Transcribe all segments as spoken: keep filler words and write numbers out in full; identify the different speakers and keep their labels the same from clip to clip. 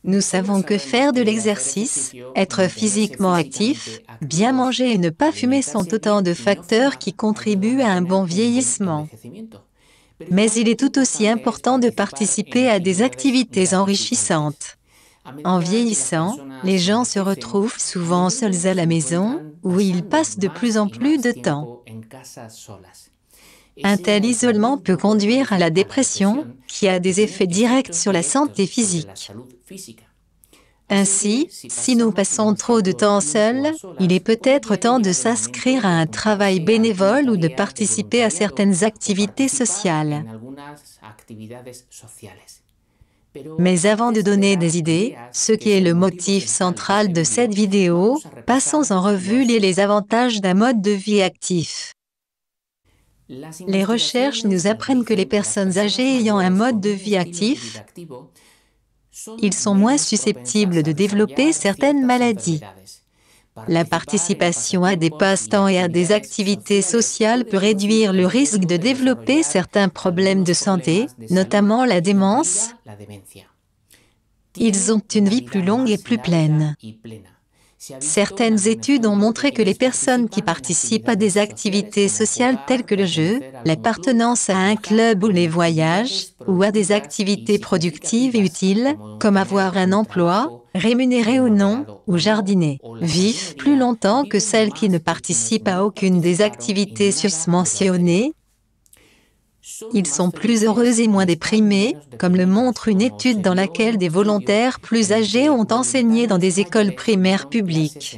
Speaker 1: Nous savons que faire de l'exercice, être physiquement actif, bien manger et ne pas fumer sont autant de facteurs qui contribuent à un bon vieillissement. Mais il est tout aussi important de participer à des activités enrichissantes. En vieillissant, les gens se retrouvent souvent seuls à la maison, où ils passent de plus en plus de temps. Un tel isolement peut conduire à la dépression, qui a des effets directs sur la santé physique. Ainsi, si nous passons trop de temps seuls, il est peut-être temps de s'inscrire à un travail bénévole ou de participer à certaines activités sociales. Mais avant de donner des idées, ce qui est le motif central de cette vidéo, passons en revue les, les avantages d'un mode de vie actif. Les recherches nous apprennent que les personnes âgées ayant un mode de vie actif, ils sont moins susceptibles de développer certaines maladies. La participation à des passe-temps et à des activités sociales peut réduire le risque de développer certains problèmes de santé, notamment la démence. Ils ont une vie plus longue et plus pleine. Certaines études ont montré que les personnes qui participent à des activités sociales telles que le jeu, l'appartenance à un club ou les voyages, ou à des activités productives et utiles, comme avoir un emploi, rémunéré ou non, ou jardiner, vivent plus longtemps que celles qui ne participent à aucune des activités susmentionnées. Ils sont plus heureux et moins déprimés, comme le montre une étude dans laquelle des volontaires plus âgés ont enseigné dans des écoles primaires publiques.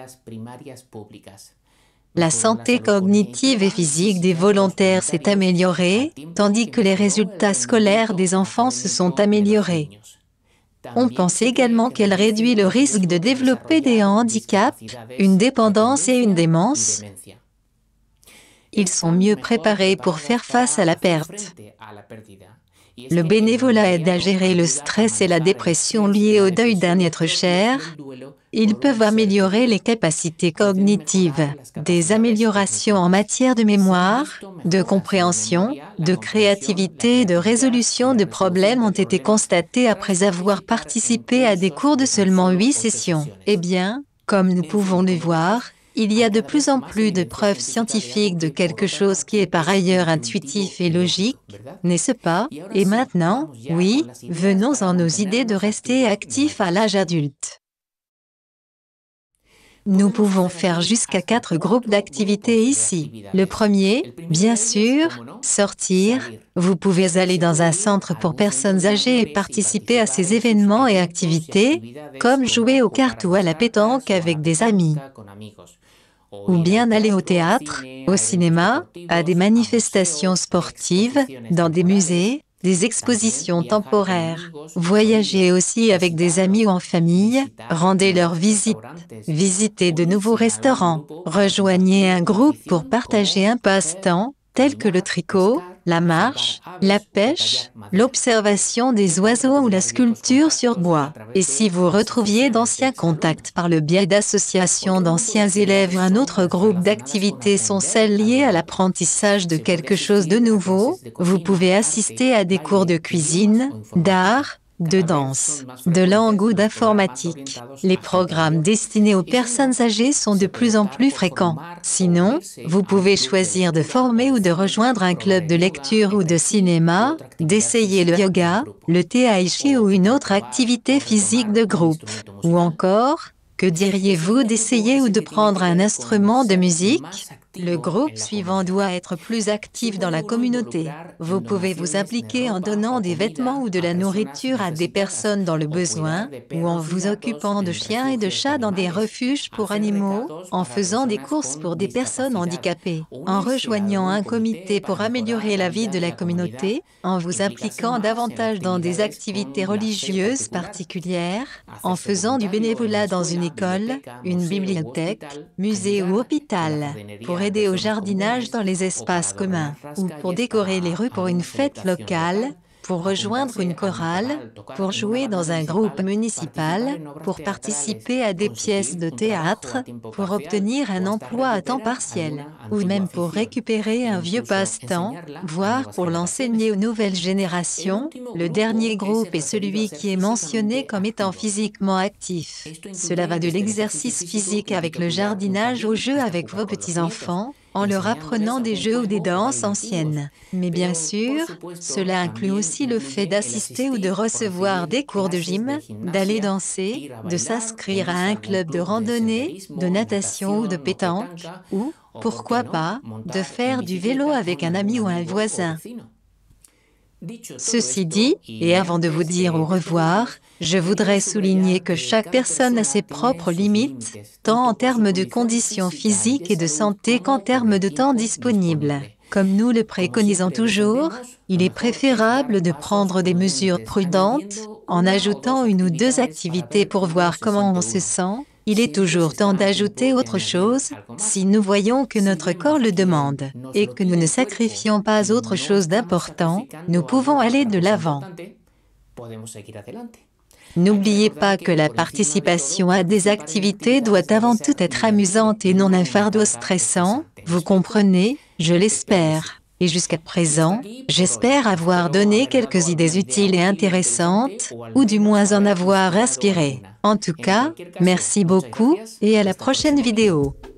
Speaker 1: La santé cognitive et physique des volontaires s'est améliorée, tandis que les résultats scolaires des enfants se sont améliorés. On pense également qu'elle réduit le risque de développer des handicaps, une dépendance et une démence. Ils sont mieux préparés pour faire face à la perte. Le bénévolat aide à gérer le stress et la dépression liés au deuil d'un être cher. Ils peuvent améliorer les capacités cognitives. Des améliorations en matière de mémoire, de compréhension, de créativité et de résolution de problèmes ont été constatées après avoir participé à des cours de seulement huit sessions. Eh bien, comme nous pouvons le voir, il y a de plus en plus de preuves scientifiques de quelque chose qui est par ailleurs intuitif et logique, n'est-ce pas? Et maintenant, oui, venons-en aux idées de rester actifs à l'âge adulte. Nous pouvons faire jusqu'à quatre groupes d'activités ici. Le premier, bien sûr, sortir. Vous pouvez aller dans un centre pour personnes âgées et participer à ces événements et activités, comme jouer aux cartes ou à la pétanque avec des amis. Ou bien aller au théâtre, au cinéma, à des manifestations sportives, dans des musées, des expositions temporaires. Voyager aussi avec des amis ou en famille, rendez leur visite, visitez de nouveaux restaurants, rejoignez un groupe pour partager un passe-temps, tel que le tricot, la marche, la pêche, l'observation des oiseaux ou la sculpture sur bois. Et si vous retrouviez d'anciens contacts par le biais d'associations d'anciens élèves, un autre groupe d'activités sont celles liées à l'apprentissage de quelque chose de nouveau, vous pouvez assister à des cours de cuisine, d'art, de danse, de langue ou d'informatique. Les programmes destinés aux personnes âgées sont de plus en plus fréquents. Sinon, vous pouvez choisir de former ou de rejoindre un club de lecture ou de cinéma, d'essayer le yoga, le tai chi ou une autre activité physique de groupe. Ou encore, que diriez-vous d'essayer ou de prendre un instrument de musique? Le groupe suivant doit être plus actif dans la communauté. Vous pouvez vous impliquer en donnant des vêtements ou de la nourriture à des personnes dans le besoin, ou en vous occupant de chiens et de chats dans des refuges pour animaux, en faisant des courses pour des personnes handicapées, en rejoignant un comité pour améliorer la vie de la communauté, en vous impliquant davantage dans des activités religieuses particulières, en faisant du bénévolat dans une école, une bibliothèque, musée ou hôpital, pour aider au jardinage dans les espaces communs, ou pour décorer les rues pour une fête locale. pour rejoindre une chorale, pour jouer dans un groupe municipal, pour participer à des pièces de théâtre, pour obtenir un emploi à temps partiel, ou même pour récupérer un vieux passe-temps, voire pour l'enseigner aux nouvelles générations. Le dernier groupe est celui qui est mentionné comme étant physiquement actif. Cela va de l'exercice physique avec le jardinage au jeu avec vos petits-enfants, en leur apprenant des jeux ou des danses anciennes. Mais bien sûr, cela inclut aussi le fait d'assister ou de recevoir des cours de gym, d'aller danser, de s'inscrire à un club de randonnée, de natation ou de pétanque, ou, pourquoi pas, de faire du vélo avec un ami ou un voisin. Ceci dit, et avant de vous dire au revoir, je voudrais souligner que chaque personne a ses propres limites, tant en termes de conditions physiques et de santé qu'en termes de temps disponible. Comme nous le préconisons toujours, il est préférable de prendre des mesures prudentes, en ajoutant une ou deux activités pour voir comment on se sent. Il est toujours temps d'ajouter autre chose, si nous voyons que notre corps le demande, et que nous ne sacrifions pas autre chose d'important, nous pouvons aller de l'avant. N'oubliez pas que la participation à des activités doit avant tout être amusante et non un fardeau stressant, vous comprenez, je l'espère. Et jusqu'à présent, j'espère avoir donné quelques idées utiles et intéressantes, ou du moins en avoir inspiré. En tout cas, merci beaucoup, et à la prochaine vidéo.